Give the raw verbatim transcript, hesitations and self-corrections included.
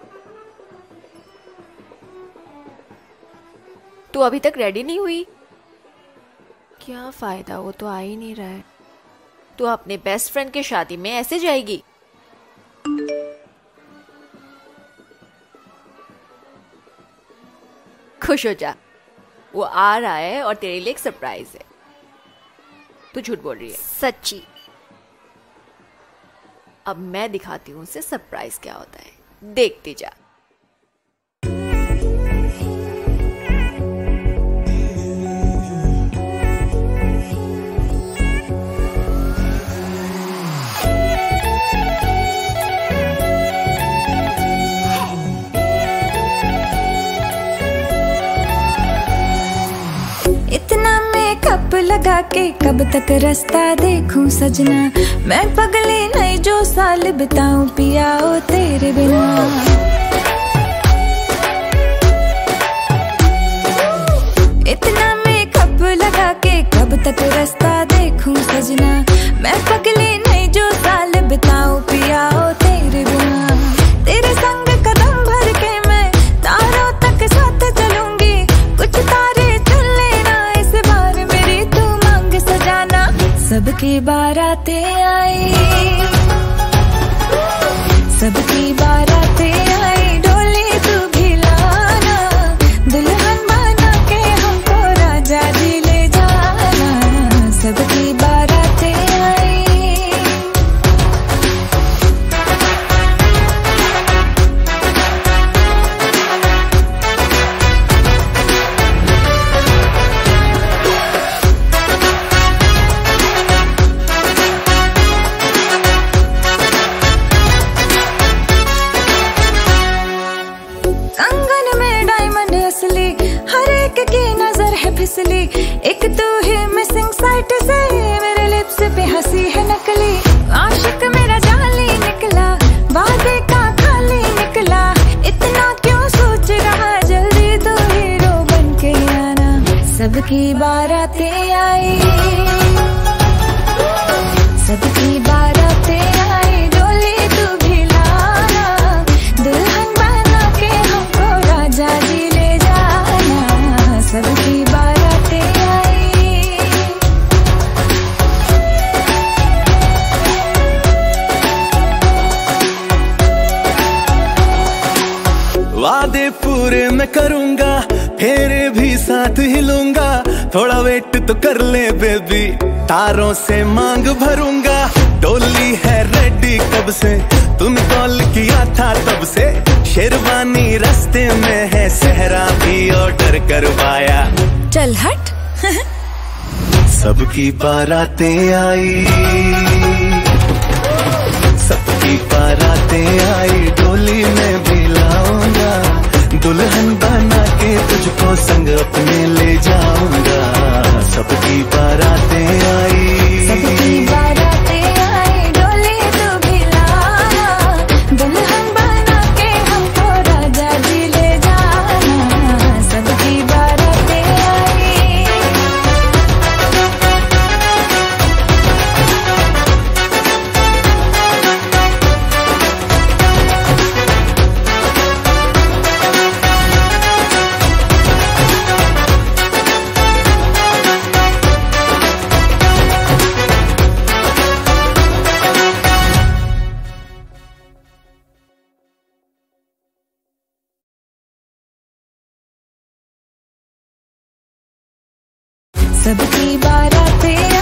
तू अभी तक रेडी नहीं हुई? क्या फायदा, वो तो आ ही नहीं रहा है। तू अपने बेस्ट फ्रेंड की शादी में ऐसे जाएगी? खुश हो जा, वो आ रहा है और तेरे लिए एक सरप्राइज है। तू झूठ बोल रही है? सच्ची। अब मैं दिखाती हूँ उसे सरप्राइज क्या होता है, देखती जा। कप लगा के कब तक रास्ता देखूं सजना, मैं पगली नहीं जो साल बिताऊं पिया ओ तेरे बिना। इतना मेकअप लगा के कब तक रास्ता देखूं सजना, मैं पगली नहीं जो साल बिताऊं पिया ओ तेरे बिना। तेरे संग कदम भर के मैं तारों तक साथ चलूंगी, कुछ तारे सबकी बारातें आई, सबकी बारातें आई, डोली तू भी लाना, दुल्हन बना के हमको राजा जी ले जाना, सबकी बारातें आई। फिसली एक तू ही मिसिंग साइट से, मेरे लिप्स पे हंसी है नकली, आशिक मेरा जाली निकला, वादे का खाली निकला, इतना क्यों सोच रहा, जल्दी तो हीरो बन के आना, सबकी बारातें आई, सबकी बारातें आई, डोली तू भी लाना, दुल्हन बना के हमको राजा जी ले जाना, सबकी वादे पूरे मैं करूंगा, फेरे भी साथ हिलूंगा, थोड़ा वेट तो कर ले बेबी, तारों से मांग भरूंगा, डोली है रेडी कब से, तूने कॉल किया था तब से, शेरवानी रास्ते में है, सहरा भी ऑर्डर करवाया, चल हट। सबकी बारातें आई, सबकी बारातें आई, डोली में भी लाऊंगा, दुल्हन बना के तुझको संग अपने ले जाऊंगा, सबकी बारातें आई, सबकी बारातें आई, डोली तू भी लाना, दुल्हन बना के हमको राजा जी ले जाना, सबकी बारातें आई। सबकी बारातें